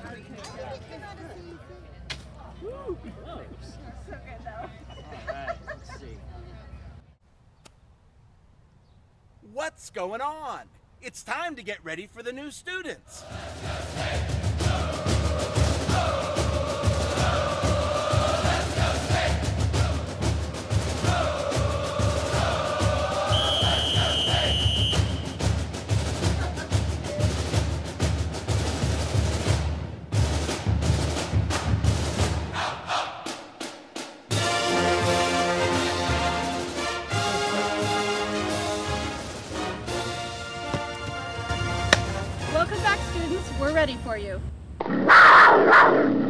Woo, close. So good though. Alright, let's see. What's going on? It's time to get ready for the new students. Welcome back, students. We're ready for you.